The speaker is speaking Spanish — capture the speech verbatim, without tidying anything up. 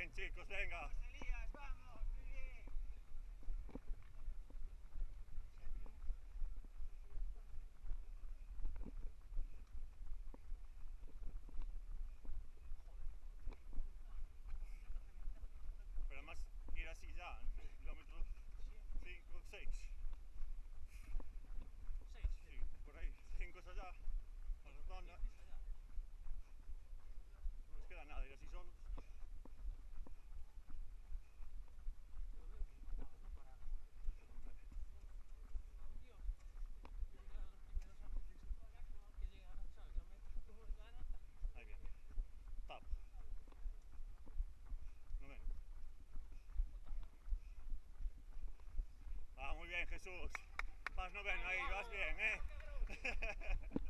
bien, chicos, venga. Elías, vamos, muy bien. Pero además ir así ya, kilómetro cinco, seis. seis. Sí, por ahí, cinco es allá, a la rotonda. No les queda nada, ir así solos. Yo veo que estabas, ¿no? Para... Dios, yo llegué a los primeros a veces que llegan, ¿sabes? A metros como en la nota. Ahí viene. Tap. Noveno. Ah, muy bien, Jesús. Vas noveno ahí, vas bien, ¿eh?